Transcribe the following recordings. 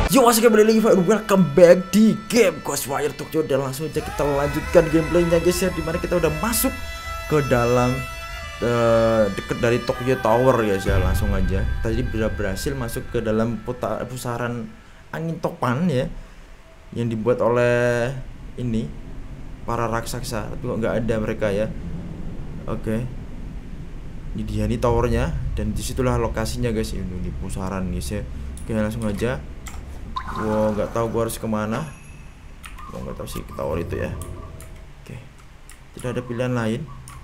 Yo, masih kembali lagi and welcome back di game Ghostwire Tokyo. Dan langsung aja kita lanjutkan gameplaynya guys ya, dimana kita udah masuk ke dalam deket dari Tokyo Tower guys ya. Langsung aja tadi sudah berhasil masuk ke dalam pusaran angin topan ya, yang dibuat oleh ini para raksasa, tapi kok nggak ada mereka ya. Oke, ini dia nih towernya, dan disitulah lokasinya guys, ini di pusaran guys ya. Oke, langsung aja. Wow, nggak tahu gua harus kemana. Gua nggak tahu sih ke tower itu ya. Oke, tidak ada pilihan lain.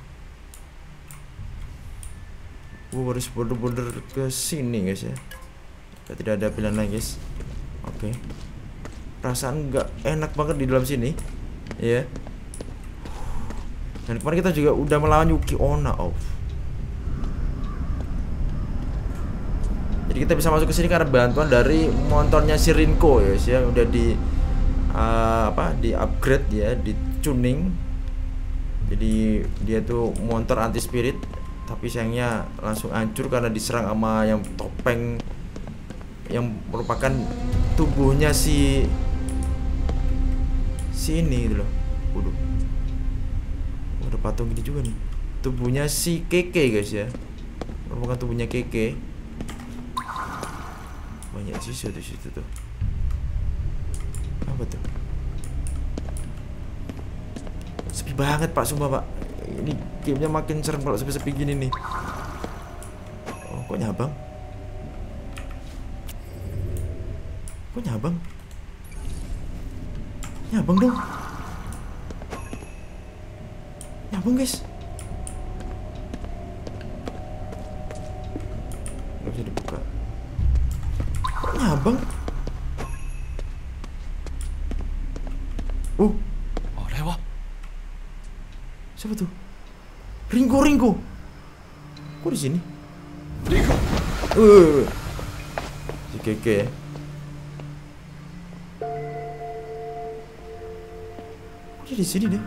Gua harus border ke sini guys ya. Tidak ada pilihan lain guys. Oke, perasaan nggak enak banget di dalam sini ya. Dan kemarin kita juga udah melawan Yuki Onna. Jadi kita bisa masuk ke sini karena bantuan dari motornya si Rinko ya, yang udah di di upgrade ya, di tuning. Jadi dia tuh motor anti spirit, tapi sayangnya langsung hancur karena diserang sama yang topeng yang merupakan tubuhnya si ini gitu loh. Waduh, ada patung gini juga nih. Tubuhnya si Keke guys ya, merupakan tubuhnya Keke. Banyak sisa di situ tuh. Apa tuh? Sepi banget pak, sumpah pak. Ini gamenya makin serem kalau sepi-sepi gini nih. Oh, kok nyabang? Kok nyabang? Nyabang dong. Nyabang guys. Gak bisa dibuka. Nyabang. Siapa tuh? Ringo. Kok di sini? Ringo. Si Keke ya. Kok dia di sini deh?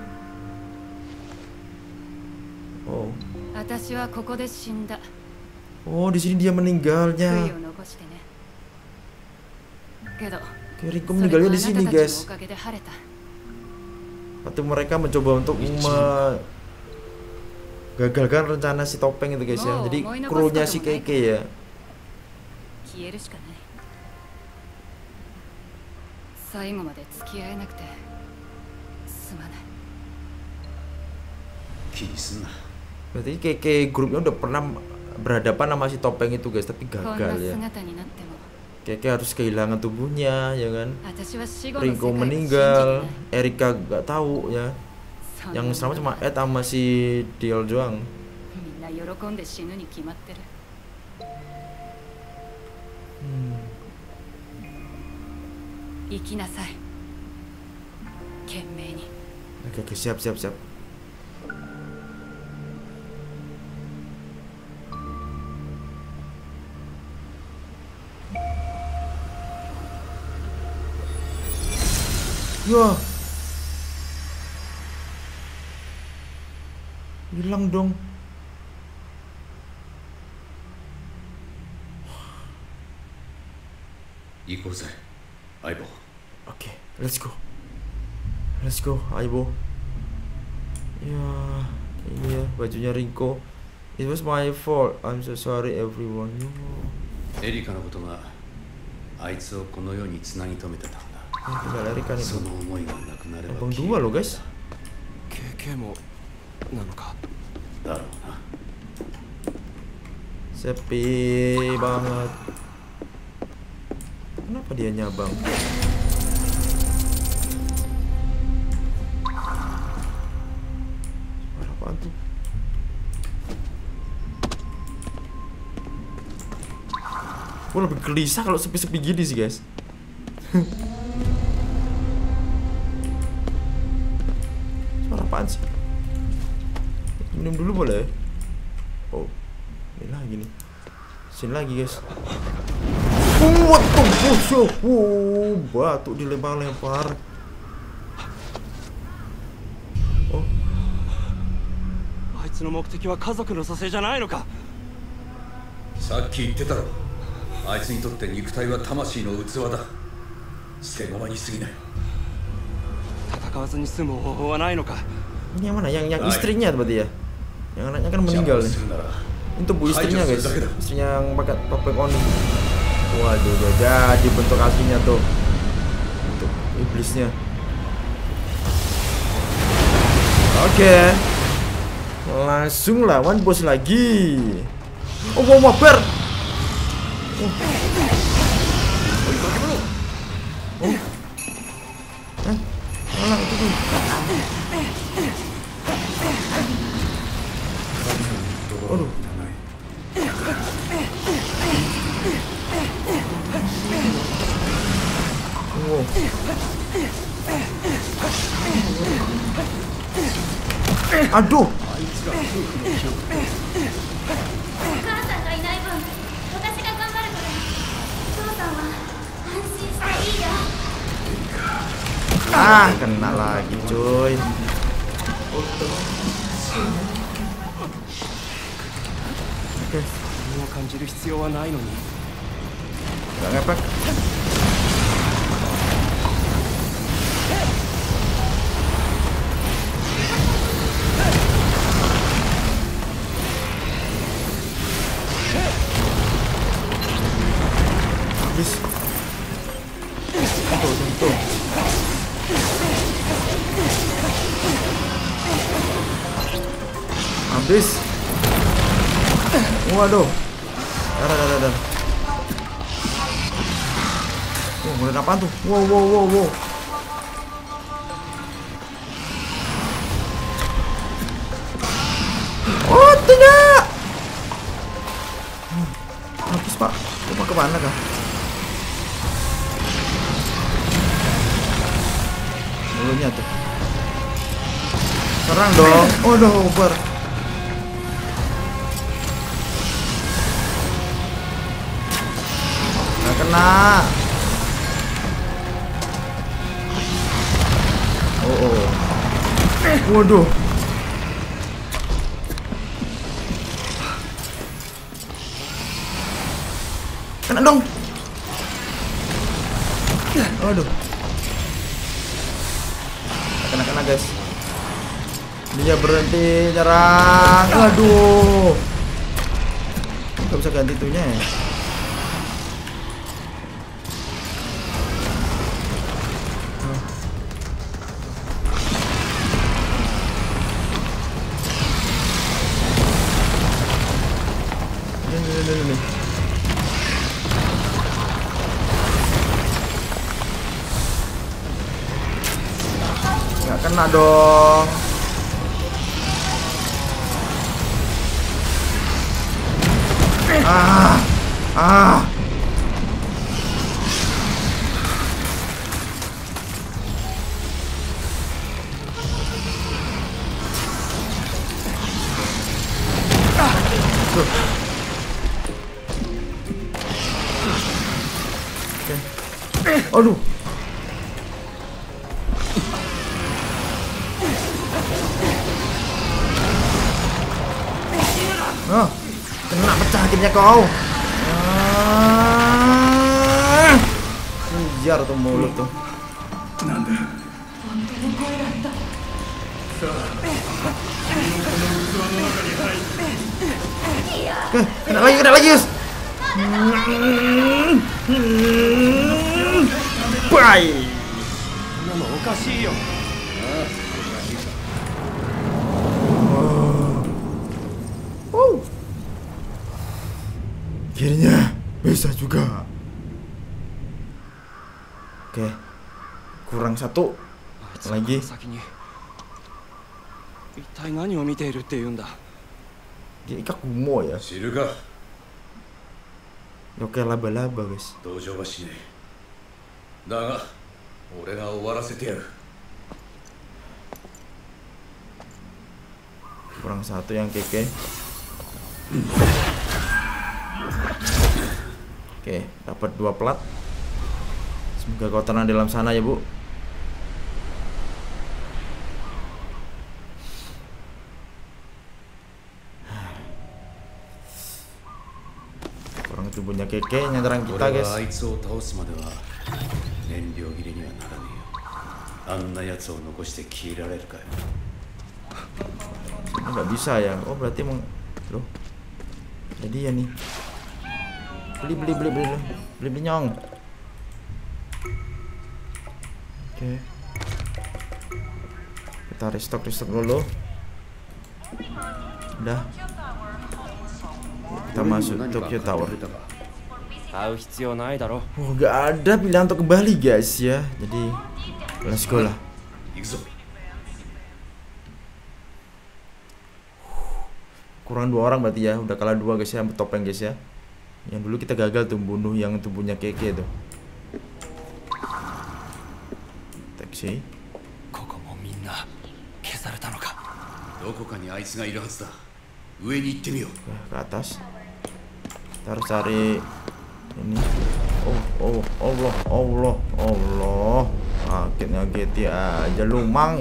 Oh. Oh, di sini dia meninggalnya. Ringo meninggalnya di sini guys. Atau mereka mencoba untuk gagalkan rencana si topeng itu guys ya. Jadi krunya si Keke ya. Berarti Keke grupnya udah pernah berhadapan sama si topeng itu guys, tapi gagal ya. Keke harus kehilangan tubuhnya ya kan. Ringo meninggal, Erika gak tahu ya. Yang selamat cuma Ed sama si Diel doang. Oke, siap. Ya, hilang dong. Oke, let's go, Aibo. Ya, ini ya bajunya Rinko. It was my fault. I'm so sorry everyone. Erika のことがあいつをこの世につなぎ止めてたんだ。 その思いがなくなれば Abang dua loh guys. KK もなのかだろうな。 Sepi banget. Kenapa dia nyabang? Suara apaan tuh? Gue lebih gelisah kalau sepi-sepi gini sih guys. Apaan sih? Minum dulu boleh? Oh, ini lagi nih. Sini lagi guys. What the fuck? Batu dilempar-lempar. Oh. あいつの目的は家族の蘇生じゃないのか。 さっき言ってたろ。あいつにとって肉体は魂の器だ。 捨て駒に過ぎない。 戦わずに済む方法はないのか。 Ini yang mana? Yang istrinya berarti ya? Yang anaknya kan meninggal nih. Itu bu istrinya guys. Istrinya yang pakai topeng oni. Waduh, udah jadi bentuk aslinya tuh. Bentuk iblisnya. Oke. Langsung lawan bos lagi. Oh, mau mabar. Malah itu tuh. Aduh. Wow. Aduh. Ah, kena lagi cuy. Oke. Gak ngepek. Habis. Tuh. Habis. Waduh. Dar. Oh, mulai apaan tuh? Wow. Oh, tidak. Habis, Pak. Mau kemana kah? Mulutnya tuh. Serang dong. Oh, udah over. Nggak kena. Oh. Waduh. Kena dong. Waduh. Kena guys. Dia berhenti nyerang. Aduh. Gak bisa ganti itunya ya. Ini. Nggak kena dong. Ah. Aduh. Oh, kena pecah akhirnya kau. Kejar tuh mulut tuh. Kena lagi, Yus. Bye. Akhirnya bisa juga. Oke, kurang satu lagi. Dia ikat gumo ya. Oke, laba-laba guys. Kurang satu yang keke. Oke, dapat 2 plat. Semoga kau tenang dalam sana ya, Bu. Kurang tubuhnya keke nyerang kita, guys. 燃料切れにはならねえよ。あんなやつを残して消えられるかよ。 Nggak bisa ya. Oh berarti emang loh. Jadi ya nih. Beli nyong. Oke. Kita restock dulu. Udah. Kita masuk Tokyo Tower. Oh, nggak ada pilihan untuk kembali guys ya. Jadi let's go lah. Kurang 2 orang berarti ya. Udah kalah 2 guys ya, topeng guys ya. Yang dulu kita gagal tuh bunuh yang tubuhnya Keke tuh. Taksi. Ke atas. Kita harus cari ini. Oh Allah. Ngaget ya aja lu mang.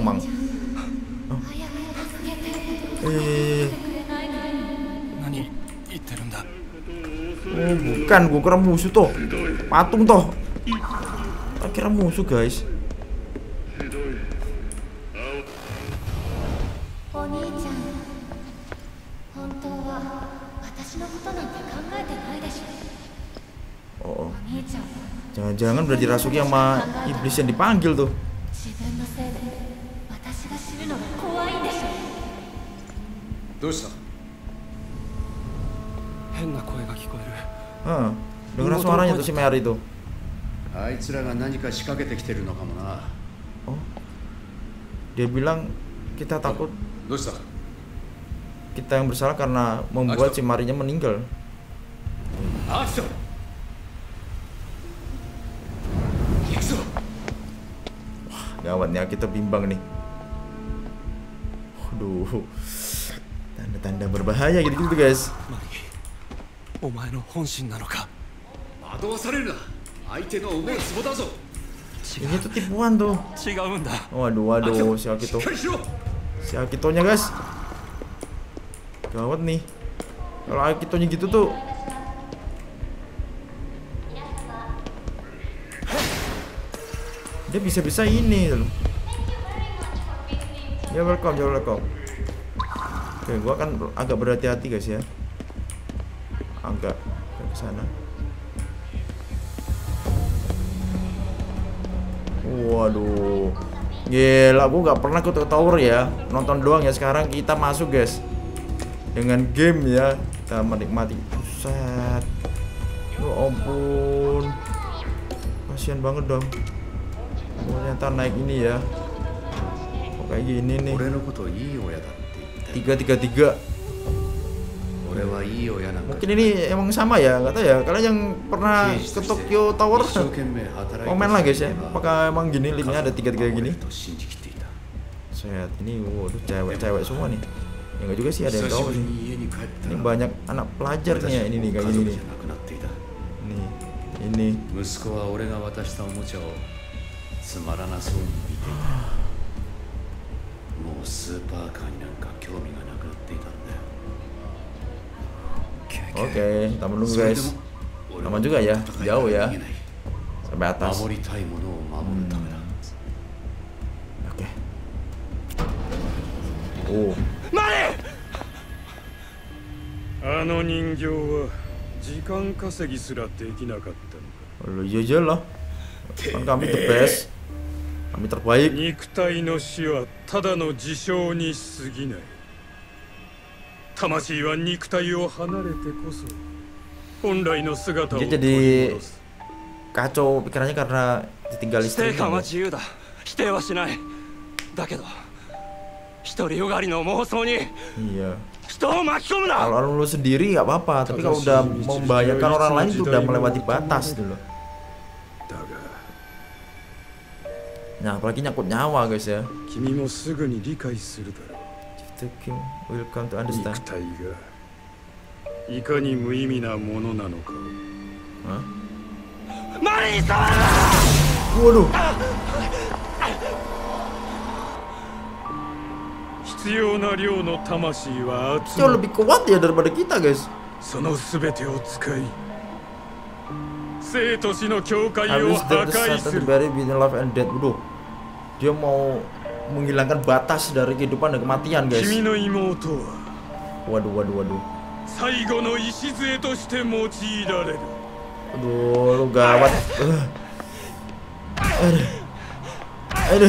Oh, bukan, gue kira musuh toh. Patung toh. Tak kira musuh guys. Oh, jangan-jangan udah dirasuki sama iblis yang dipanggil tuh. Dengar suaranya tuh si Mary itu. Oh, dia bilang kita takut kita yang bersalah karena membuat si Marinya meninggal. Wah, gawatnya kita bimbang nih. Waduh, tanda-tanda berbahaya gitu guys. Ini tuh tipuan tuh. Waduh, si Akitonya guys. Gawat nih. Kalau Akitonya gitu tuh. Dia bisa-bisa ini loh. Ya welcome. Oke, gua kan agak berhati-hati guys ya. Agak ke sana. Waduh, gila, gua nggak pernah ke tower ya, nonton doang ya. Sekarang kita masuk guys, dengan game ya, kita menikmati. Buset, ya ampun, kasihan banget dong. Ternyata naik ini ya, kok kayak gini nih. 333. Mungkin ini emang sama ya, nggak tahu ya. Kalian yang pernah ke Tokyo Tower komen lah guys ya. Apakah emang gini linknya ada 3-3 gini? Set ini, waduh, cewek-cewek semua nih. Ya nggak juga sih, ada yang tahu sih. Ini banyak anak pelajar nih ya, ini nih kayak gini nih. Ini. Oke, kita menunggu guys. Lama juga ya, jauh ya, sampai atas. Oke. Oh. Oh iya lah, kan kami the best, kami terbaik. Dia jadi kacau pikirannya karena ditinggal istrinya. Iya. Kalau lu sendiri nggak apa-apa, tapi kalau udah membahayakan orang lain itu udah melewati batas dulu. Nah, apalagi nyangkut nyawa guys ya. Will come to understand. Waduh. Jauh lebih kuat ya daripada kita guys. Habis the very between life and death. Waduh, dia mau menghilangkan batas dari kehidupan dan kematian, guys. Waduh. Aduh, lu gawat. Aduh.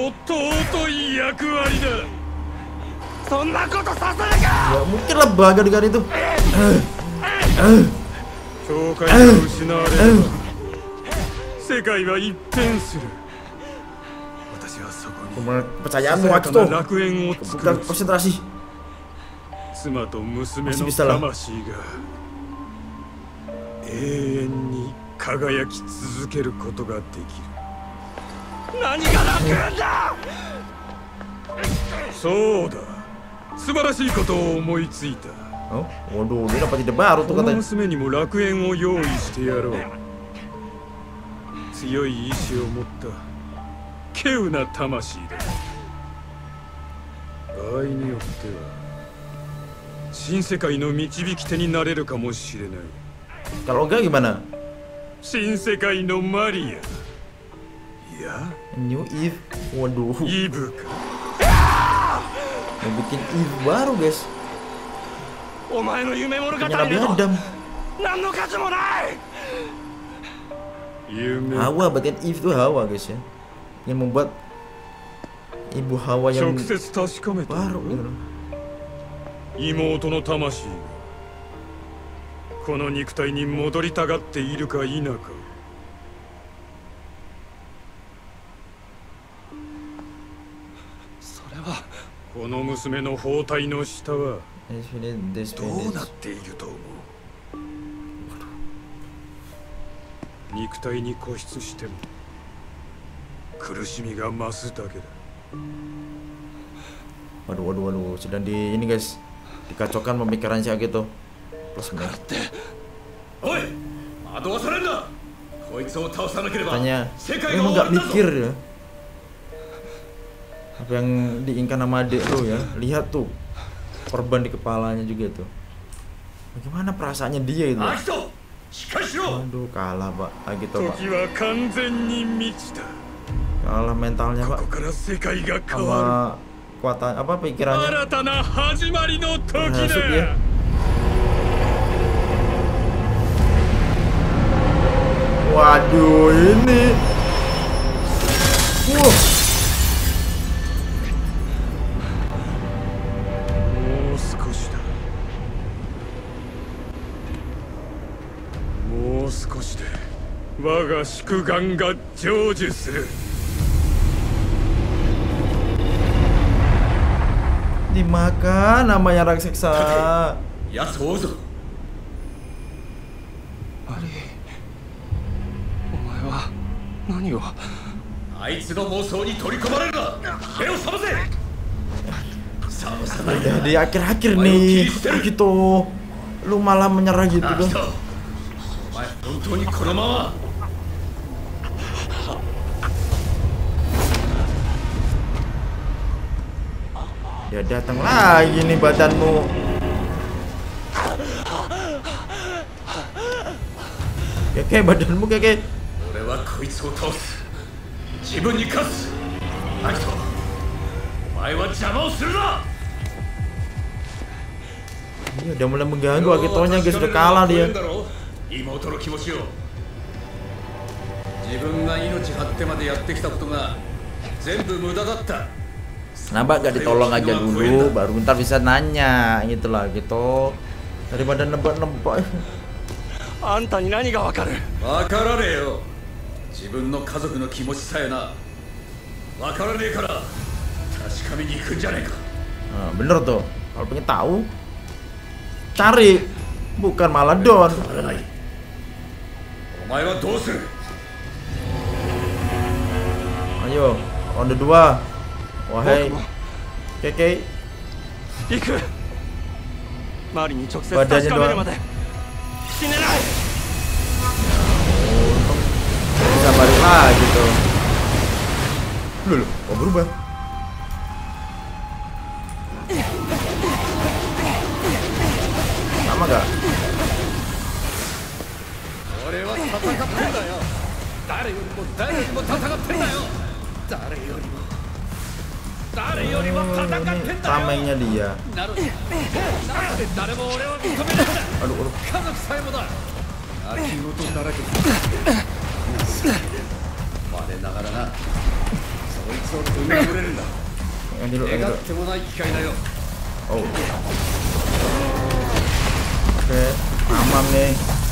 Ya mungkin lah bangga dengan itu. Kepercayaanmu Akito. Bukan konsentrasi. Masih bisa lah. Oh, waduh, dia dapat ide baru tuh katanya. Kalau enggak gimana? New Eve. Waduh. Mau bikin Eve baru, guys. Punya Nabi Adam. Hawa, berarti Eve itu Hawa, guys ya. Yang membuat ibu Hawa yang baru gitu. 妹の魂がこの肉体に戻りたがっているか否か。それはこの娘の包帯の下はどうなっていると思う。肉体に固執しても苦しみが増すだけだ。 Waduh, sedang di ini, guys. Dikacaukan pemikiran si Akito. Plus katanya memang nggak mikir ya apa yang diinginkan sama adik lo ya. Lihat tuh korban di kepalanya juga tuh. Bagaimana perasaannya dia itu? Aduh, kalah Pak Akito, Pak. Kalah mentalnya, Pak. Sama kuatan apa pikirannya. Hasut ya. Waduh, ini. Wow. Dimakan namanya raksasa. Ya, Sozo. Udah di akhir-akhir nih gitu, lu malah menyerah gitu dong. Dia datang lagi nih badanmu. Kayak badanmu kayak. Iya, udah mulai mengganggu Akitonya, guys. Udah kalah dia. Kenapa gak ditolong aja dulu, baru ntar bisa nanya gitu lah gitu. Daripada nebak-nebak. Nah, bener tuh. Kalau pengen tahu, cari, bukan malah don. Ayo, ronde 2. Wahai Keke, badannya doang. Bisa balik lagi tuh. Loh, kok berubah? Sama gak? Tamengnya dia. Aduh. Oh. Oke, mamam nih.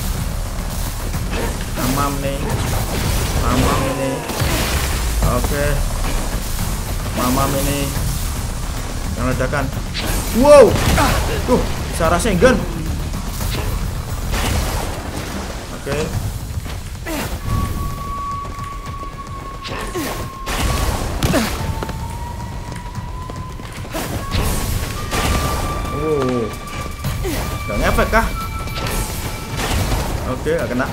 Mamam ini. Oke. Mamam ini. Yang ledakan. Wow. Tuh, bisa rasengan. Oke. Oh. Gak ngefek kah? Oke, gak kena.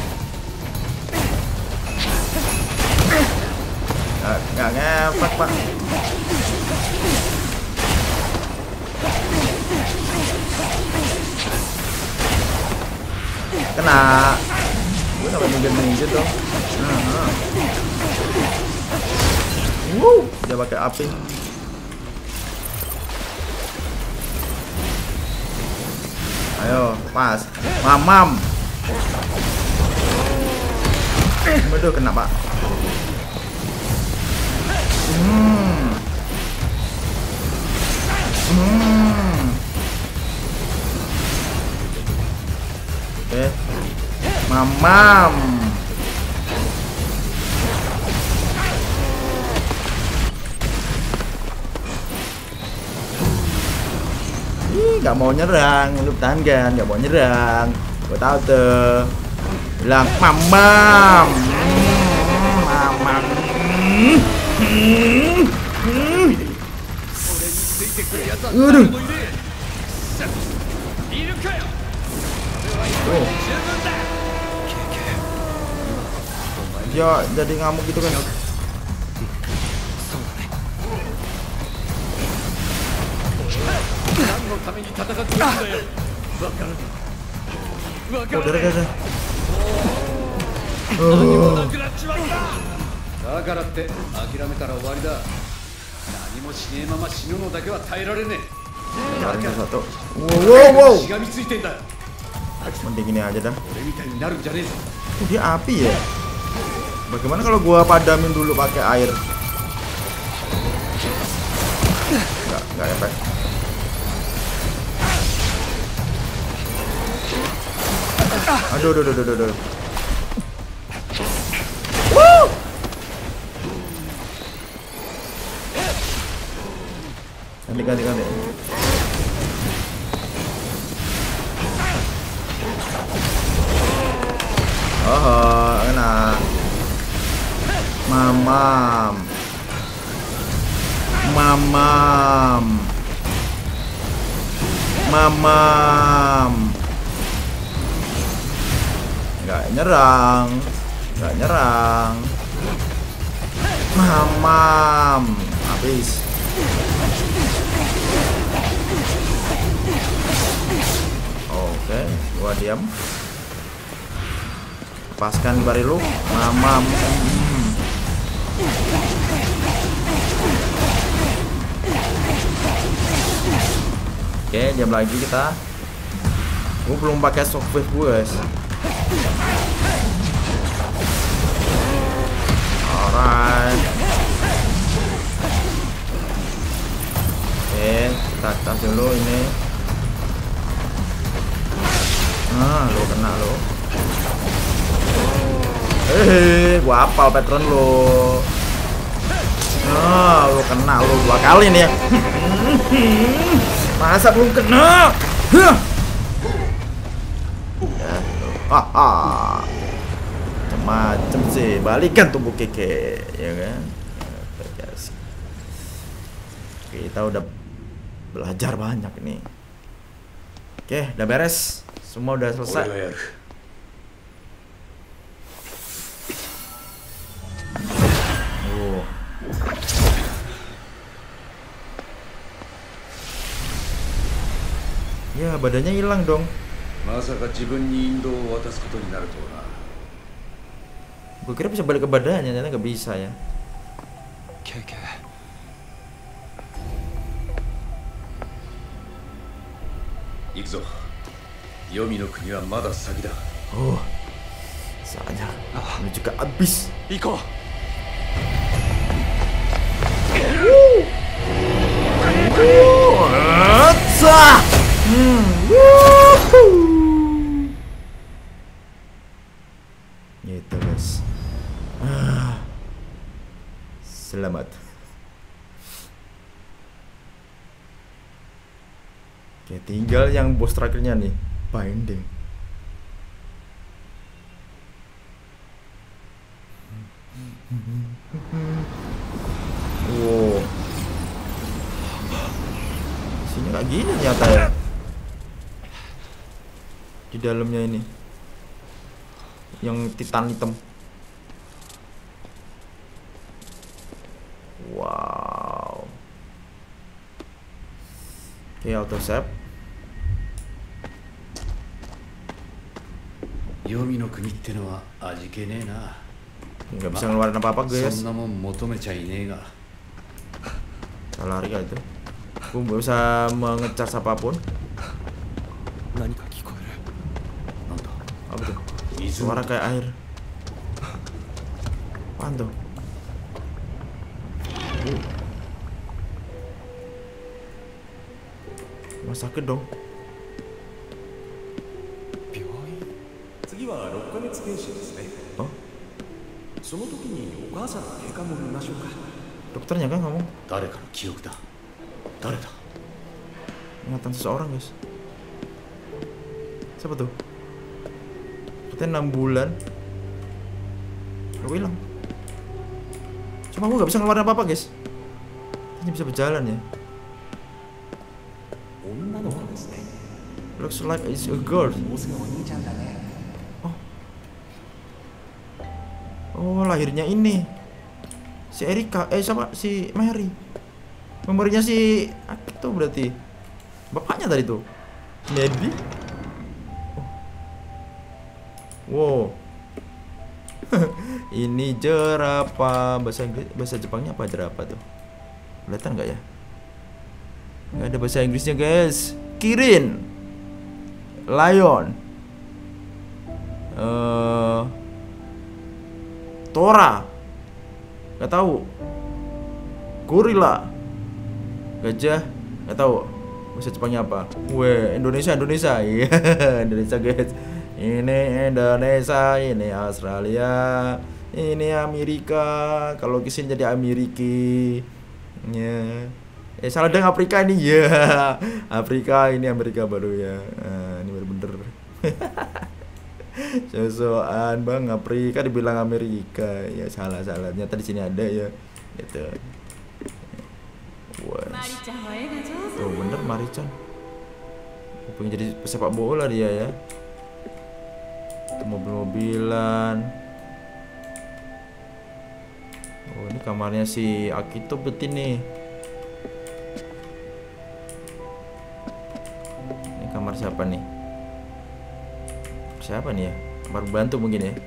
Gak ngefek, Pak. Kena. Gue sampai minggir dong. Dia pakai api. Ayo, pas. Mamam. Aduh, kena, Pak. Oke. Mamam. Gak mau nyerang, lu tahan, gak mau nyerang. Gue tahu tuh. Bilang mamam. Mamam. Aduh. Oh. Ya, jadi ngamuk gitu kan. Wow. Mending ini aja dah. Dia api ya. Bagaimana kalau gua padamin dulu pakai air? Enggak efek. Aduh. Woo! Ganti. Oh, enak. Mamam. Nggak nyerang. Mamam. Habis. Oke, gua diam. Lepaskan barilu. Mamam. Oke, diam lagi kita. Gue belum pakai shockwave guys. Alright. Oke, kita tas dulu ini. Lo kena lo. Gua hafal pattern lo. Lo kena lo 2 kali nih ya. Masa belum kena? Macem sih, balikan tubuh keke, ya kan? Kita udah belajar banyak nih. Oke, udah beres, semua udah selesai. Ya, badannya hilang dong. Gue kira bisa balik ke badannya, ternyata nggak bisa ya. Keke. 行くぞ。黄泉の国はまだ先だ。 Oh, saatnya menuju ke abis. 行こう。 Gitu guys. Selamat. Oke, tinggal yang bos terakhirnya nih, binding. Wow. Sini kayak gini ternyata ya. Di dalamnya ini. Yang titan hitam. Wow. Oke, auto save. 黄泉の国ってのは味気ねえな。 Nggak bisa ngeluarin apa-apa guys. そんなもん求めちゃいねえが。 Salah lari kali itu. Gue nggak bisa mengecas apapun. 何か聞こえる。 なんだ Apa tuh? 水 Suara kayak air. Apaan tuh? Rumah sakit dong. 病院。 次は6ヶ月検診ですね。 Oh, その時にお母さんの経過も見ましょうか。 dokternya kan ngomong 誰かの記憶だ。誰だ。 ingatan seseorang guys. Siapa tuh? Katanya 6 bulan. Gue hilang. Cuma gue gak bisa ngeluarin apa-apa guys. Ini bisa berjalan ya. 女の子ですね。 Looks like it's a girl. もうすぐお兄ちゃんだね。 Oh, lahirnya ini si Erika, siapa? Si Mary. Memorinya si Akito berarti. Bapaknya tadi tuh. Maybe. Oh. Wow. Ini jerapah. Bahasa Inggris, bahasa Jepangnya apa jerapah tuh? Kelihatan nggak ya? Nggak ada bahasa Inggrisnya guys. Kirin. Lion. Tora, nggak tahu. Gorila, gajah, nggak tahu. Bahasa Jepangnya apa? Weh, Indonesia, iya, Indonesia guys. Ini Indonesia, ini Australia, ini Amerika. Kalau kesini jadi Ameriki. Ya. Salah dong Afrika ini ya. Afrika ini Amerika baru ya. Ini bener-bener. Sosokan bang, Afrika dibilang Amerika. Ya salah ternyata di sini ada ya gitu. Wah, tuh bener Marichan. Pengen jadi pesepak bola dia ya. Itu mobil-mobilan. Oh, ini kamarnya si Akito betin nih. Ini kamar siapa nih? Siapa nih ya? Kamar bantu mungkin ya.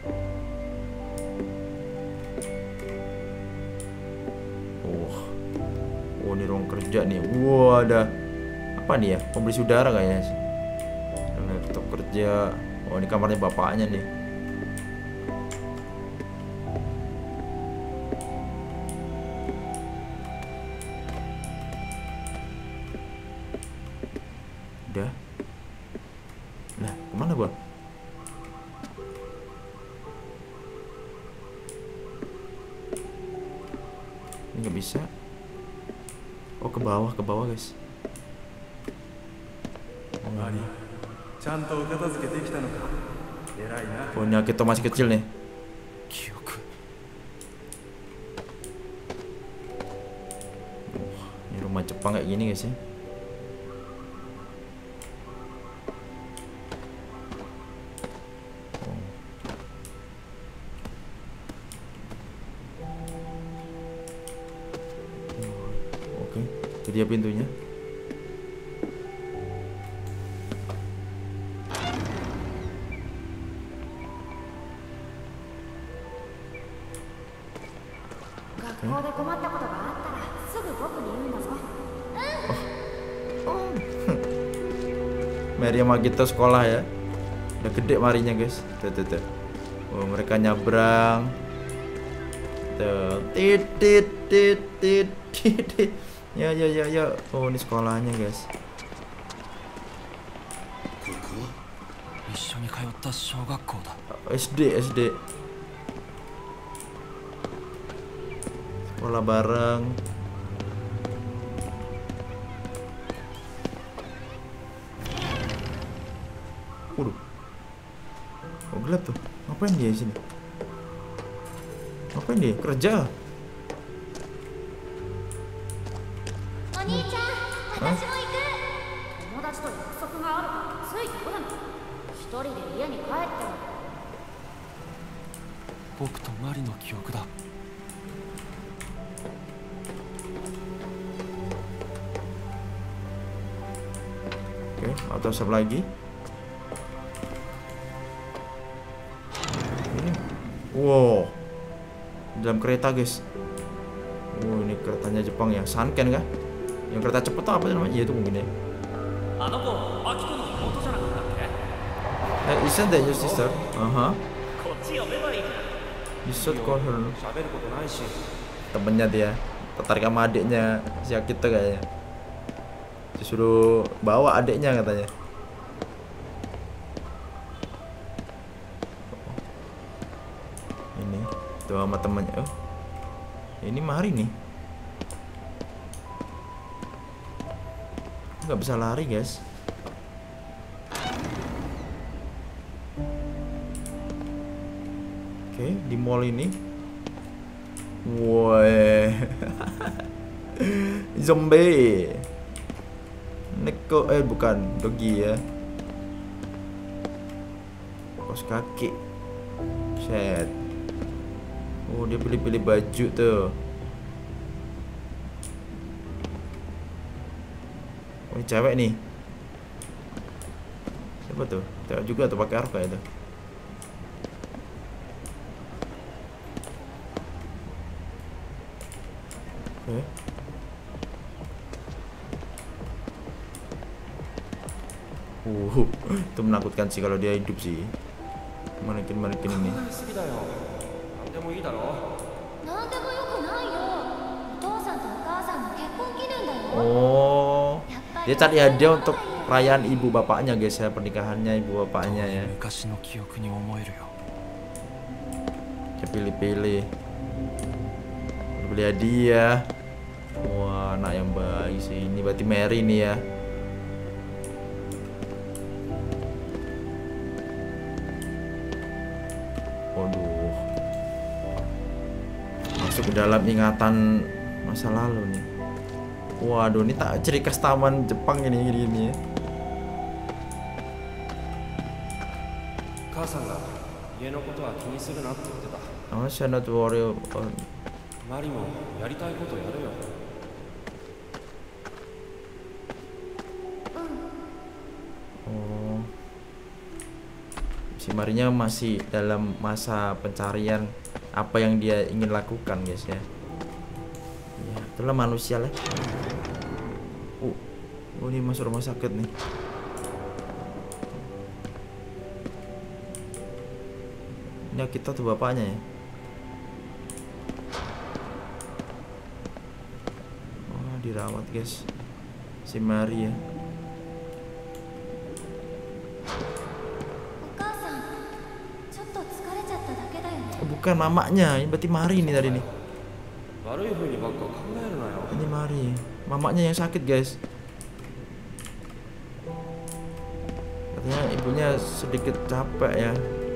Oh, ini ruang kerja nih. Wah, ada apa nih ya? Pembersih udara kayaknya. Laptop kerja. Oh, ini kamarnya bapaknya nih. Udah. Nah, kemana gua? Ini nggak bisa. Oh, ke bawah guys. Oh, ini Akito masih kecil nih. Ini rumah Jepang kayak gini guys ya. Oke, itu dia pintunya. Mary sama kita sekolah ya. Udah gede marinya guys. Tuh. Oh, mereka nyabrang. Tuh. Tit. Ya. Oh, ini sekolahnya guys. SD. Sekolah bareng. Waduh. Oh, gelap tuh. Ngapain dia di sini? Ngapain dia? Kerja. Oke, auto save lagi. Wow, dalam kereta guys. Ini keretanya Jepang ya, Sanken kah? Yang kereta cepet tuh apa namanya? Iya itu mungkin ya. Isn't that your sister? You should call her. Temennya dia, tertarik sama adiknya si Akito kayaknya. Disuruh bawa adiknya katanya. Ini tuh sama temannya. Oh, ini Mari nih. Nggak bisa lari guys. Oke, di mall ini. Woi. Zombie. Neko bukan Dogi ya. Kos kaki. Set. Oh, dia pilih-pilih baju tuh. Oh, ini cewek nih. Siapa tuh? Cewek juga tuh pakai arka itu. Oke. Itu menakutkan sih kalau dia hidup sih. Manekin ini. Oh, dia cari hadiah untuk perayaan ibu bapaknya guys ya, pernikahannya ibu bapaknya ya. Dia pilih-pilih hadiah. Wah, anak yang baik sih. Ini berarti Mary nih ya. Waduh, masuk ke dalam ingatan masa lalu nih. Waduh, ini tak ciri khas taman Jepang ini gini ya. Oh, saya not worry about Oh, si Marinya masih dalam masa pencarian apa yang dia ingin lakukan guys ya. Ya, itulah manusia lah. Oh, ini masuk rumah sakit nih. Ini kita tuh bapaknya ya. Oh, dirawat guys si Mari ya. Oh, bukan mamanya, ini berarti Mari nih tadi nih. Ini Mari, mamanya yang sakit guys. Katanya ibunya sedikit capek ya.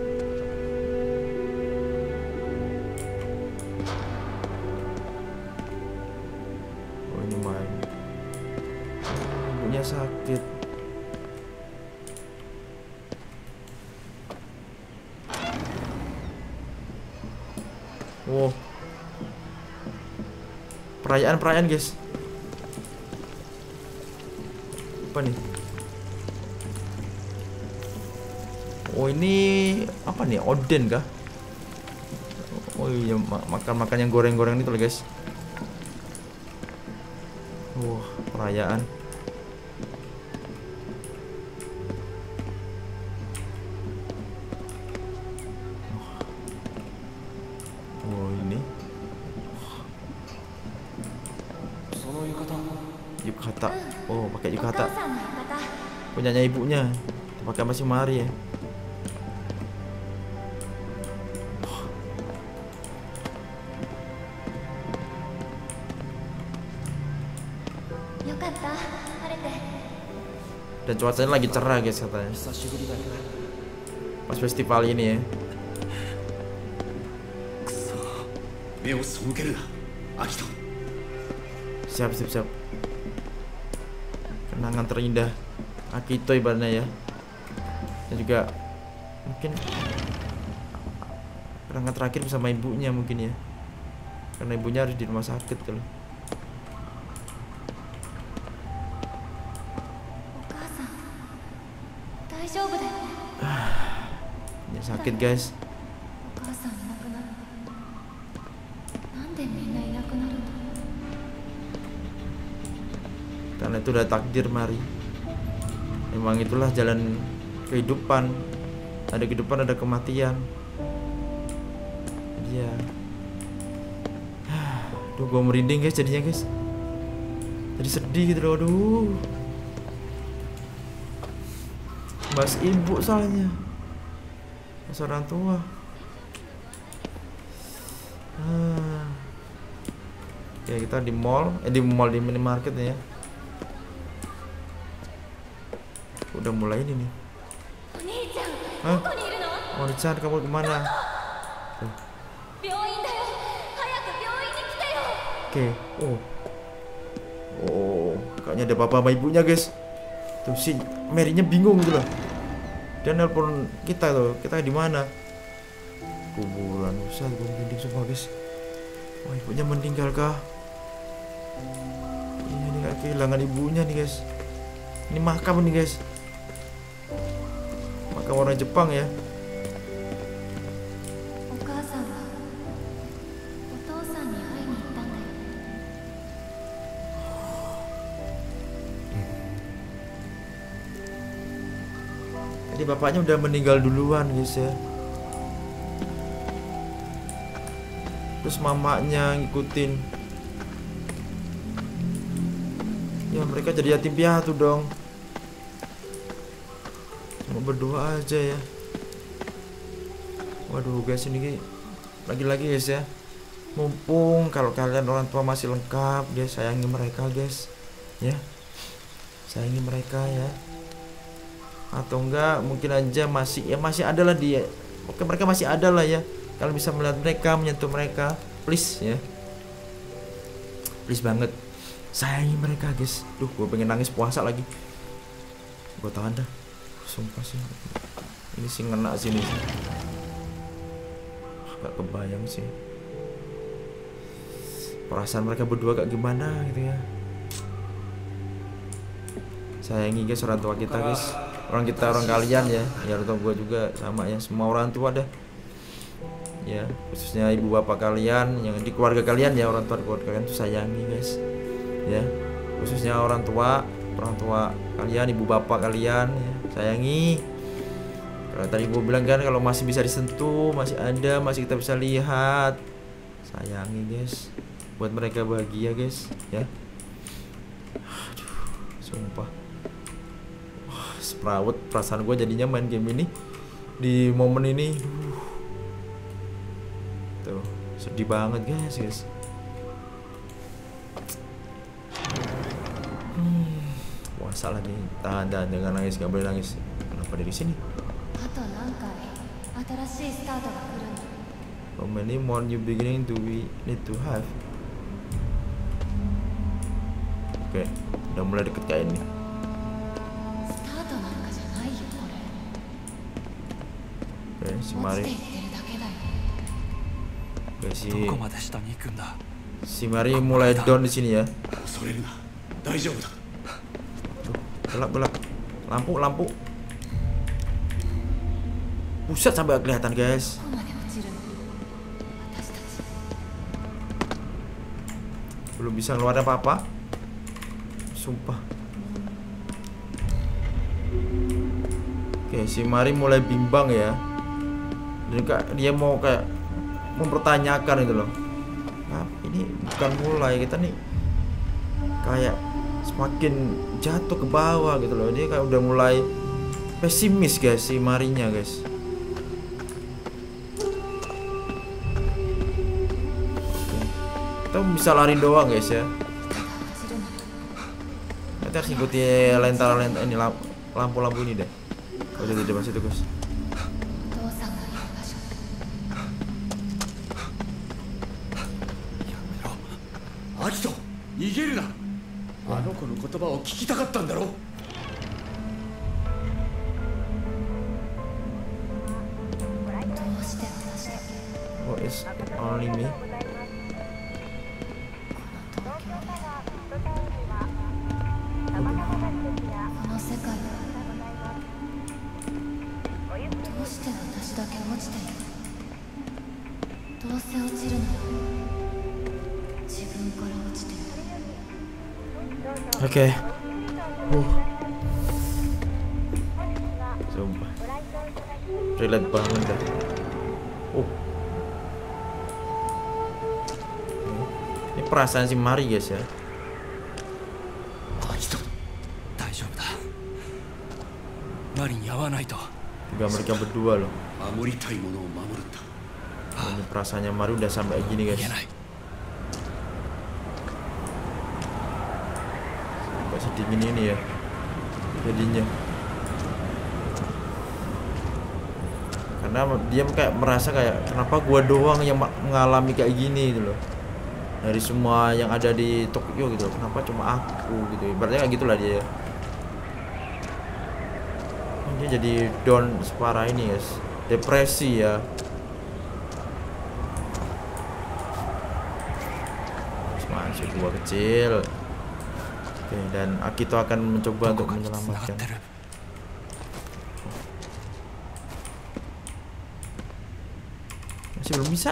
Oh, ini main. Ibunya sakit. Wow. Perayaan guys. Apa nih? Oh, ini apa nih? Oden kah? Oh iya, makan yang goreng-goreng itu loh guys. Wah, perayaan. Oh ini yukata. Oh pakai yukata. Punyanya ibunya. Pakai masih Mari ya. Dan cuacanya lagi cerah guys katanya. Pas festival ini ya. Siap. Kenangan terindah Akito ibaratnya ya. Dan juga mungkin kenangan terakhir bersama ibunya mungkin ya. Karena ibunya harus di rumah sakit tuh. Ya sakit guys. Karena itu udah takdir Mari. Memang itulah jalan kehidupan. Ada kehidupan, ada kematian. Iya. Duh, gue merinding guys jadinya guys. Jadi sedih gitu loh, aduh. Bahas ibu soalnya. Bahas orang tua. Oke, kita di mall, di minimarket ya. Udah mulai ini nih. Hah? Oni-chan, kamu kemana? Oke. Oh, kayaknya ada bapak sama ibunya guys. Tuh si Mary-nya bingung gitu loh. Dia nelpon kita tuh, kita di mana? Kuburan. Usah gue merinding semua guys. Wah, ibunya meninggal kah? Ini kayak kehilangan ibunya nih guys. Ini makam nih guys. Makam orang Jepang ya. Jadi bapaknya udah meninggal duluan guys ya. Terus mamanya ngikutin. Ya mereka jadi yatim piatu dong. Cuma berdoa aja ya. Waduh guys, ini lagi-lagi guys ya. Mumpung kalau kalian orang tua masih lengkap, guys, sayangi mereka guys. Ya. Sayangi mereka ya. Atau enggak mungkin aja masih ada lah dia. Oke, mereka masih ada lah ya. Kalau bisa melihat mereka, menyentuh mereka, please ya. Please banget. Sayangi mereka guys. Duh, gue pengen nangis puasa lagi. Gue tahan dah. Sumpah sih. Ini sih ngena sini sih. Gak kebayang sih perasaan mereka berdua kayak gimana gitu ya. Sayangi guys orang tua kita guys. Orang kita, orang kalian ya. Ya orang tua gue juga sama ya. Semua orang tua dah. Ya, khususnya ibu bapak kalian yang di keluarga kalian ya, orang tua keluarga kalian tuh sayangi guys. Ya, khususnya orang tua kalian, ibu bapak kalian ya, sayangi. Kalau tadi gue bilang kan kalau masih bisa disentuh, masih ada, masih kita bisa lihat, sayangi guys. Buat mereka bahagia guys ya. Aduh, sumpah. Wah, seperawut perasaan gue jadinya main game ini di momen ini. Tuh, sedih banget guys. Puasa lagi, tahan jangan nangis, nggak boleh nangis. Kenapa dari sini? How many more new beginning do we need to have? Oke, udah mulai deket kayak ini. Oke, si Mari. Oke, si Mari mulai down di sini ya. Belak. Lampu. Pusat sampai kelihatan guys. Belum bisa ngeluarin apa-apa. Sumpah. Oke, si Mari mulai bimbang ya. Dan dia mau kayak mempertanyakan itu loh. Nah, ini bukan mulai, kita nih kayak semakin jatuh ke bawah gitu loh. Dia kayak udah mulai pesimis guys si Marinya guys. Kita bisa lari doang guys ya. Kita harus ikuti lentera-lentera ini, lampu-lampu ini deh. Oh, udah di depan situ guys. アキト、逃げるな。あの子の言葉を聞きたかったんだろう。 Oh, it's only me. Oke. Sumpah. Relate banget dah. Ini perasaan si Mari guys ya. Juga mereka berdua loh. Ini perasaannya Mari udah sampai gini guys. Sampai sedingin ini ya jadinya. Karena dia kayak merasa kayak kenapa gua doang yang mengalami kayak gini gitu loh. Dari semua yang ada di Tokyo gitu loh, kenapa cuma aku gitu. Ibaratnya kayak gitulah dia. Dia jadi down separah ini guys. Depresi ya. Masih gua kecil. Oke, dan Akito akan mencoba untuk menyelamatkan. Masih belum bisa.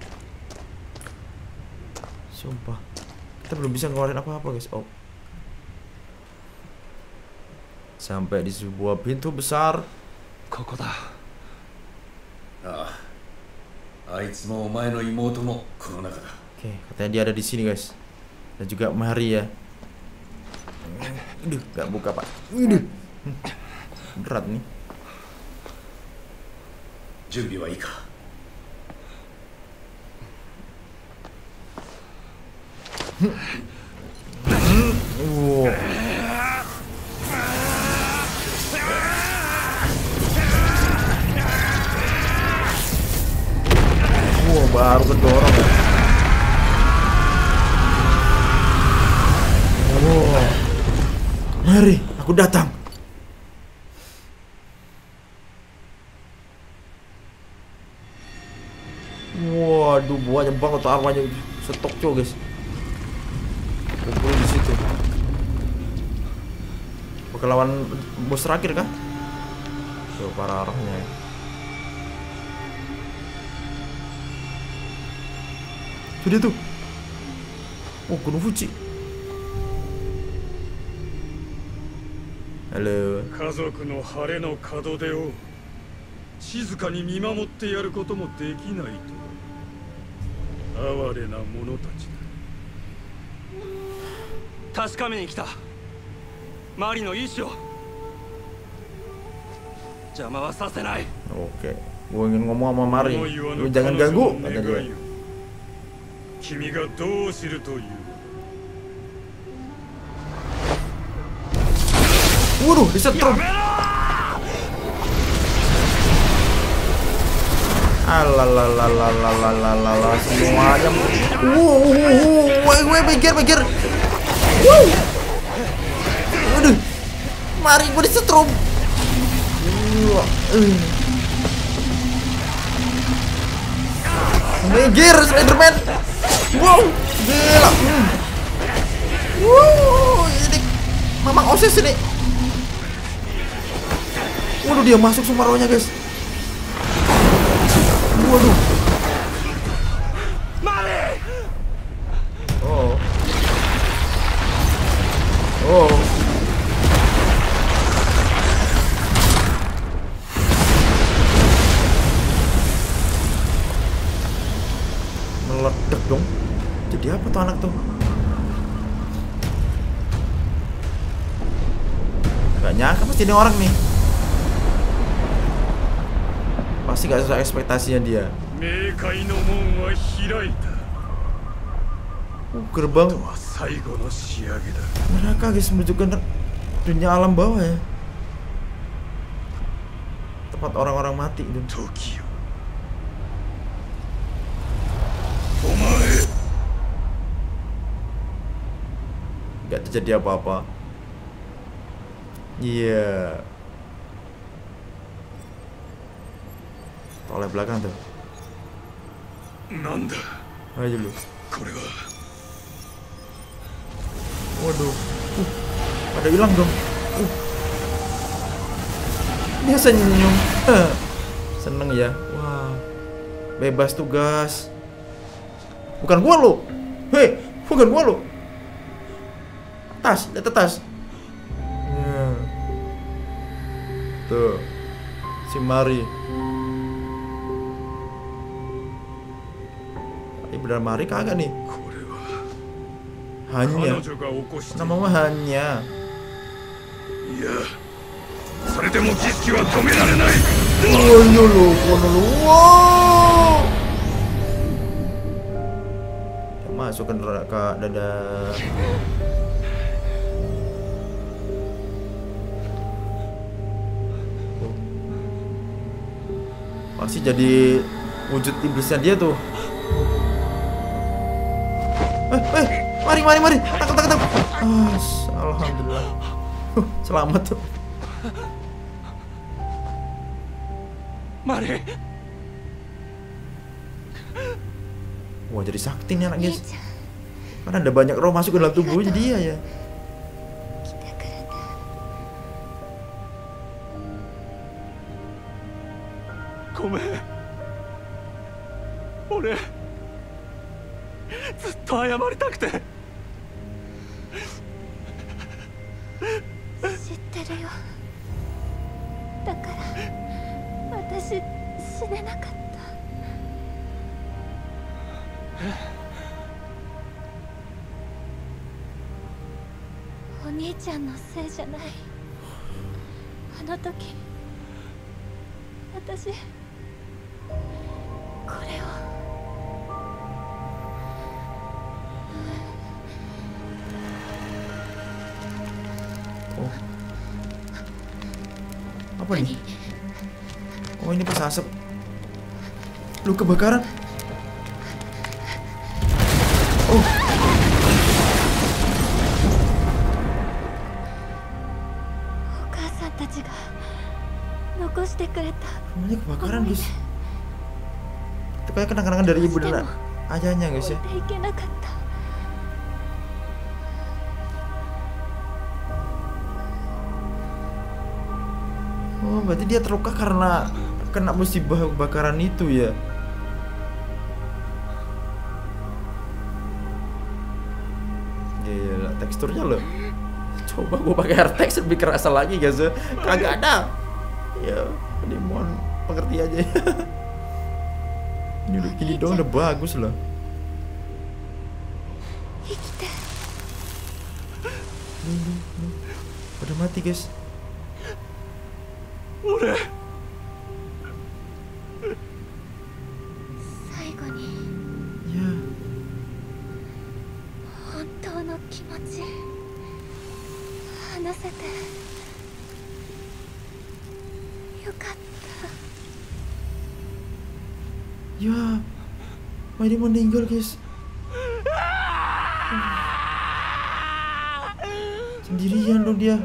Sumpah. Kita belum bisa ngeluarin apa-apa guys. Oh. Sampai di sebuah pintu besar. Oke, katanya dia ada di sini guys. Dan juga Mari ya. Aduh, gak buka pak. Aduh, berat nih. Baru kedorong ya. Mari, aku datang. Waduh, banyak banget arwahnya, stok cow guys. Kumpul di situ. Bakal lawan bos terakhir kah? Tuh para arwahnya. Itu dia tuh. Oh, Gunung Fuji. Halo. 家族の晴れの門出を静かに見守ってやることもできないと哀れな者たちだ。確かめに来た。マリの意志を邪魔はさせない。 Oke, gue ingin ngomong sama Mari. Lu jangan ganggu, kata dia. 君がどう知るという。 Waduh, disetrum. Alalalalalalalala semuanya. Mikir. Aduh, Mari gue disetrum. Mikir Spiderman. Wow, gila. Ini Mamang Oses ini. Waduh, dia masuk Sumaronya guys. Waduh. Oh. meledak dong. Jadi apa tuh anak tuh? Gak nyangka pasti ini orang nih. Pasti gak sesuai ekspektasinya dia. Gerbang mereka guys menuju ke dunia alam bawah ya. Tempat orang-orang mati itu. Gak terjadi apa-apa. Iya. Oleh belakang tuh. Nanda. Ayo lu. Waduh. Pada hilang dong. Biasa nyenyum. Seneng ya. Wah. Bebas tugas. Bukan gua lo. Hei, bukan gua lo. Tas, lihat tas. Ya. Tuh. Si Mari. Ini benar Mari kagak nih? Hanya. Namanya Hanya. Iya. Wow. Masuk ke neraka dadah. Pasti jadi wujud iblisnya dia tuh. Mari. Tangkap. Alhamdulillah. Selamat tuh. Mari. Wah, jadi sakti nih anak guys. Karena ada banyak roh masuk ke dalam tubuhnya dia ya. Gomen. Ore ずっと謝りたくて。 知ってるよ。だから私死ねなかった。お兄ちゃんのせいじゃない。あの時私これを。 Apa nih? Oh, ini pas asap. Lu kebakaran. Oh. Namanya kebakaran guys. Itu kayak kenang-kenangan dari ibu dan ayahnya guys ya. Oh, berarti dia terluka karena kena musibah kebakaran itu ya. Gila, teksturnya loh. Coba gue pakai RTX lebih kerasa lagi guys ya. Kagak ada. Ya, ini mohon pengerti aja ya. Ini udah gini dong, udah bagus loh. Udah mati guys. Udah. Ya. Ya, Mari meninggal guys. Sendirian dong dia.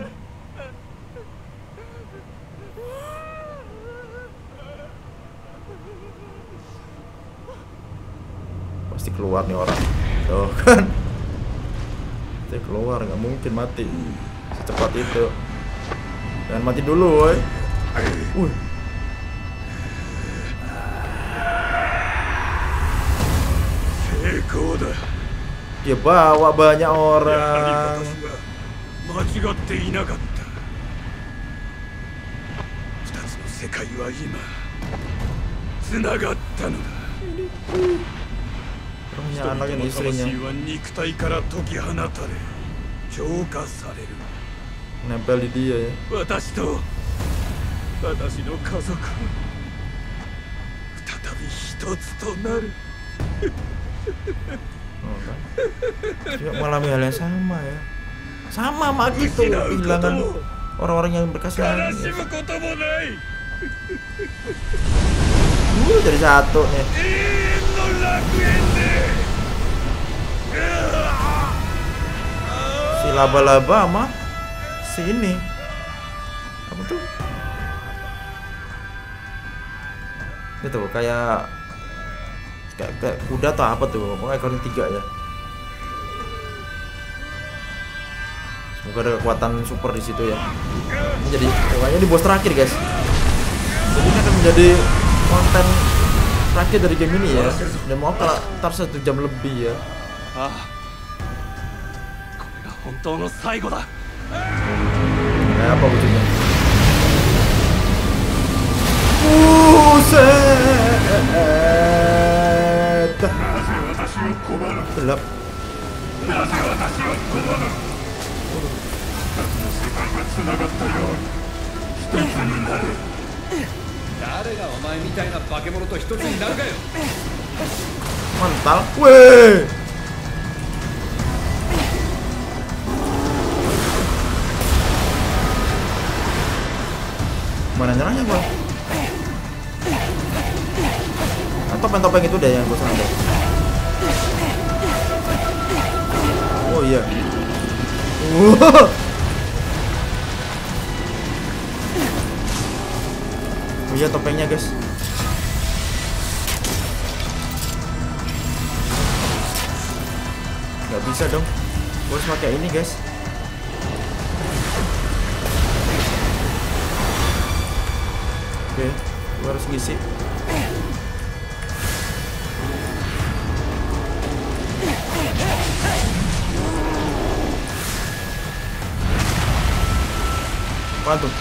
Pasti keluar nih orang. Tuh kan. Pasti keluar, nggak mungkin mati secepat itu. Jangan mati dulu, woy. Dia bawa banyak orang. Rohnya anak ini istrinya. Nempel di dia ya. Oh, kan? Dia mengalami hal yang sama ya. Sama gitu, kehilangan orang-orang yang berkasihan. Jadi satu nih. Si laba-laba sama si ini. Apa tuh? Itu kayak kuda atau apa tuh? Pokoknya ekornya 3 ya. Semoga ada kekuatan super di situ ya. Jadi kayaknya di bos terakhir guys. Jadi ini akan menjadi konten terakhir dari game ini ya. Dan mau kalau ntar 1 jam lebih ya. Kayak apa wujudnya? Gelap. Mantal. Weh. Mana nyerangnya gua? Topeng-topeng itu deh yang gue senang deh. Oh iya. Oh iya topengnya guys. Gak bisa dong. Gue harus pakai ini guys. Oke, gue harus ngisi. Apaan tuh?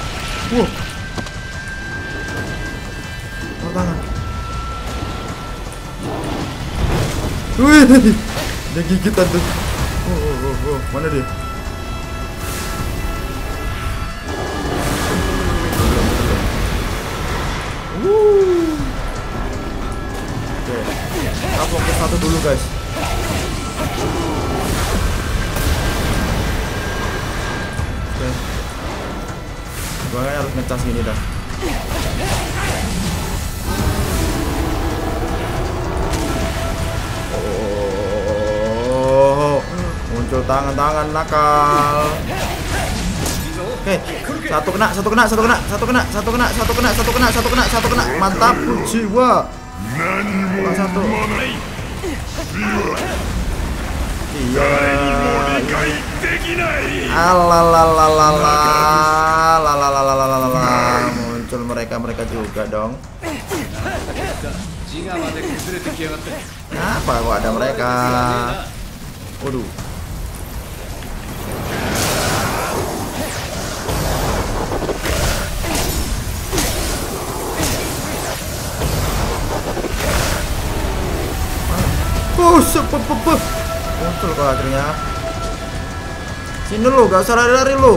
Tangan. Wih, dia gigitan tuh. Mana dia? Oke, kita fokus satu dulu guys. Oke. Gue harus ngecas gini dah. Oh, muncul tangan-tangan nakal. Oke, satu kena. Mantap, jiwa. Kurang satu. Iya. Muncul mereka juga dong. Kenapa kok ada mereka? Waduh. Muncul kok akhirnya. Sini lu, gak usah lari-lari lu.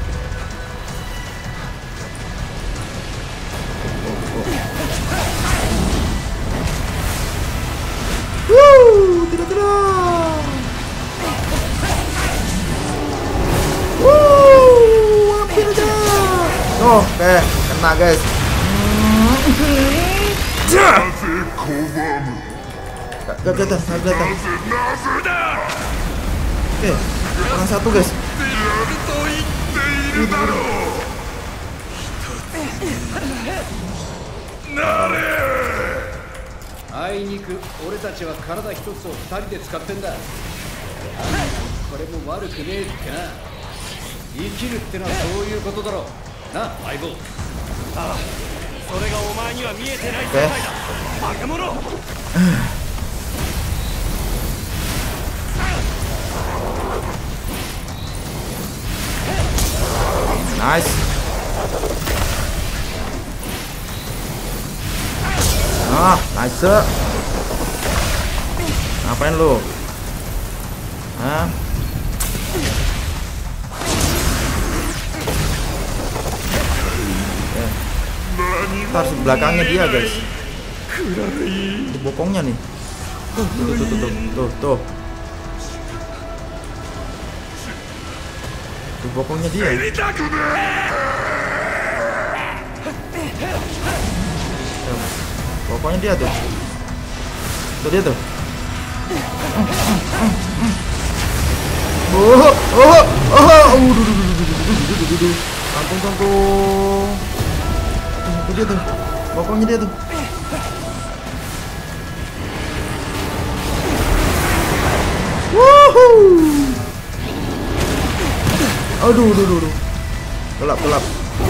Tidak. Hampir aja. Oke, kena guys. Gak kelihatan. Oke, kurang satu guys. Nice. Nice. Ngapain lu? Hah? Kita harus di belakangnya dia, guys. Di bokongnya nih. Tuh. Di bokongnya dia. Bokongnya dia tuh. Tuh dia tuh. Tanggung. Tuh dia tuh. Bokongnya dia tuh. Woohoo. Aduh. Gelap.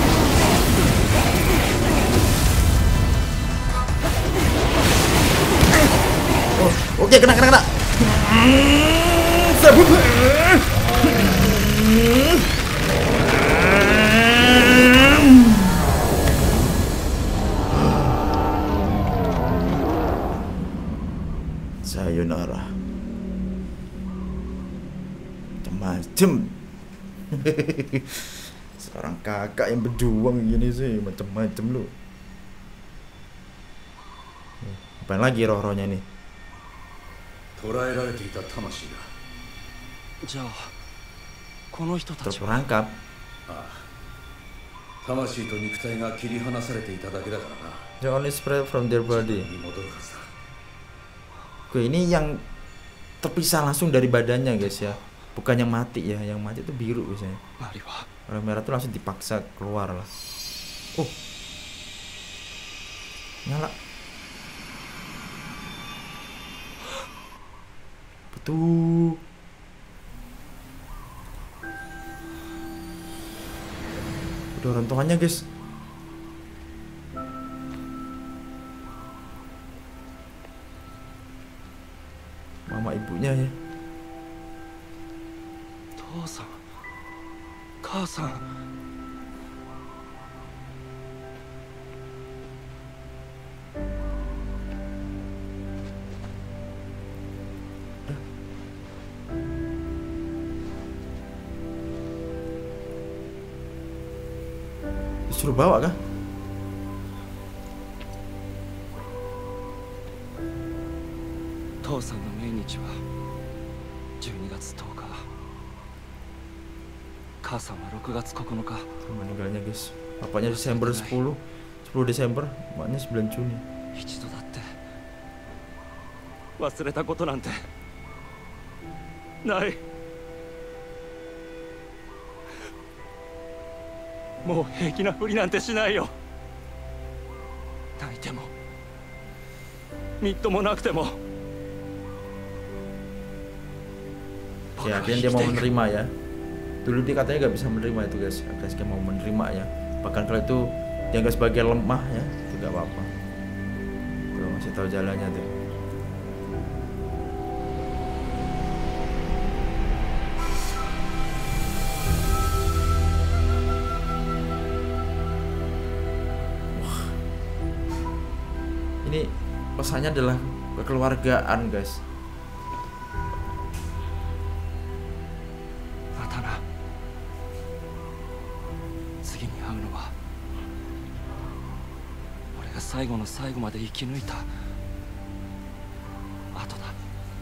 Oh, oke, kena. Sabuk. Sayonara. Macem. Seorang kakak yang berjuang gini sih, macem-macem lu. Apain lagi roh-rohnya nih? Terperangkap. They only spread from their body. Oke, ini yang terpisah langsung dari badannya, guys ya. Bukan yang mati ya, yang mati itu biru biasanya. Orang merah tuh langsung dipaksa keluar lah. Oh, nyala. Betul. Udah orang tuanya, guys. Mama ibunya ya. 父さん母さん Disuruh bawa kah? Tosan no meinichi wa 12月10日 Kasan wa 6月9日 Meninggalnya, guys. Bapaknya Desember 10 Desember, emaknya 9 Juni. 一度だって忘れたことなんてない。もう平気なふりなんてしないよ。泣いてもみっともなくても。 Ya, akhirnya dia mau menerima ya. Dulu dia katanya gak bisa menerima itu, guys. Akhirnya mau menerima ya. Bahkan kalau itu dianggap sebagai lemah ya, itu gak apa-apa. Tuh, masih tahu jalannya tuh. Wah. Ini pesannya adalah kekeluargaan, guys. 最後の最後まで生き抜いた後だ。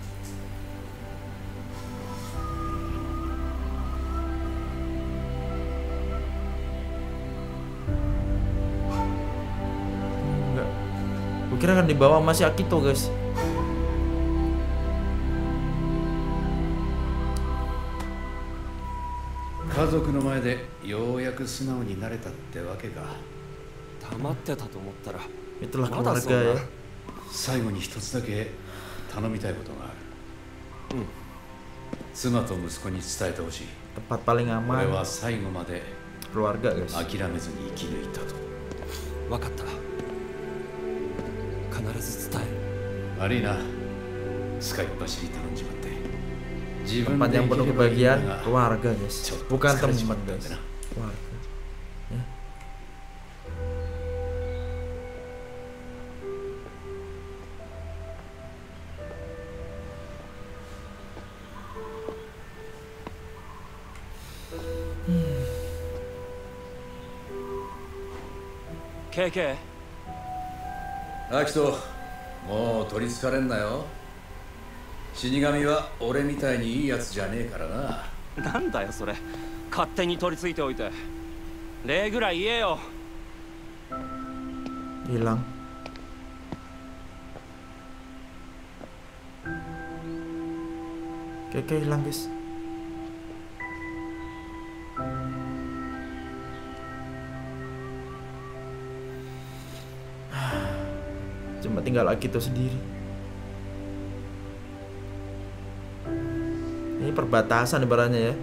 Enggak. Gue kira akan dibawa sama si Akito, guys. Kazoku no mae de youyaku sunao ni nareta tte wake ka. 黙ってたと思ったら Itulah keluarga ya. 最後に一つだけ頼みたいことがある。妻と息子に伝えてほしい。 Tempat paling 俺 aman は最後まで keluarga, guys. 諦めずに生き抜いたと。 分かった。必ず伝える。 悪いな。使いっ走り頼んじまって。自分 Tempat で yang 生き penuh ればいいんだ kebahagiaan が keluarga, guys. ちょっと Bukan 疲れちま teman, ったん guys. でな。 Keluarga. Ya. KK。 アキト、もう取りつかれんなよ。死神は俺みたいにいいやつじゃねえからな。 なんだよそれ、勝手に取り付いておいて。礼ぐらい言えよ。 hilang. KK hilang guys. Cuma tinggal Akito sendiri. Ini perbatasan ibaratnya ya.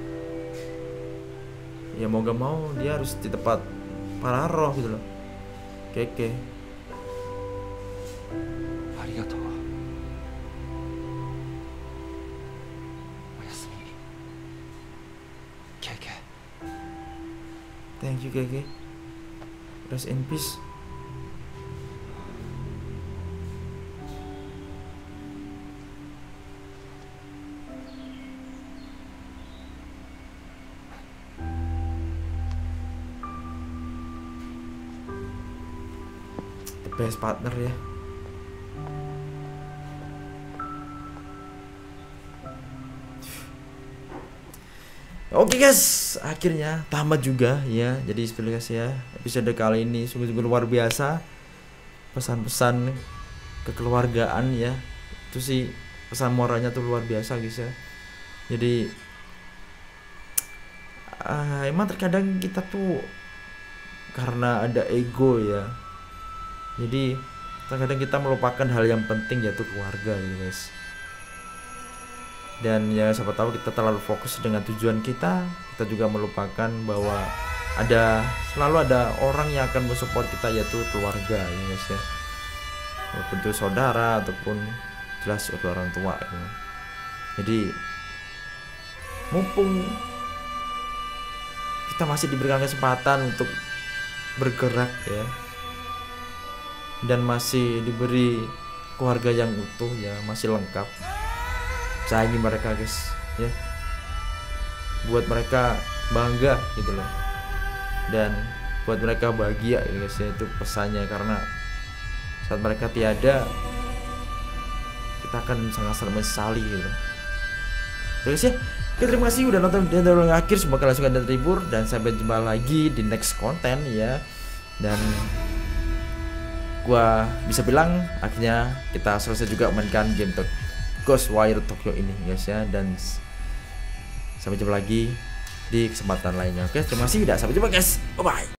Ya mau gak mau dia harus di tempat para roh gitu loh. Keke. ありがとう。おやすみ。KK。 Thank you Keke. Rest in peace. Best partner ya. Oke guys, akhirnya tamat juga ya. Jadi seperti guys ya, episode kali ini sungguh-sungguh luar biasa. Pesan-pesan kekeluargaan ya, itu sih pesan moralnya tuh luar biasa guys ya. Jadi emang terkadang kita tuh karena ada ego ya, jadi terkadang kita melupakan hal yang penting yaitu keluarga gitu guys. Dan ya siapa tahu kita terlalu fokus dengan tujuan kita juga melupakan bahwa selalu ada orang yang akan mensupport kita yaitu keluarga ya guys ya. Walaupun itu saudara ataupun jelas itu orang tua ya. Jadi mumpung kita masih diberikan kesempatan untuk bergerak ya, dan masih diberi keluarga yang utuh ya, masih lengkap, sayangi mereka guys ya, buat mereka bangga gitu loh, dan buat mereka bahagia ya guys ya. Itu pesannya, karena saat mereka tiada kita akan sangat menyesali gitu guys ya. Oke, terima kasih udah nonton dan sampai akhir. Semoga kalian suka dan terhibur, dan sampai jumpa lagi di next konten ya. Dan gua bisa bilang akhirnya kita selesai juga mainkan game Ghostwire Tokyo ini guys ya, dan sampai jumpa lagi di kesempatan lainnya. Oke, terima kasih, sampai jumpa guys, bye bye.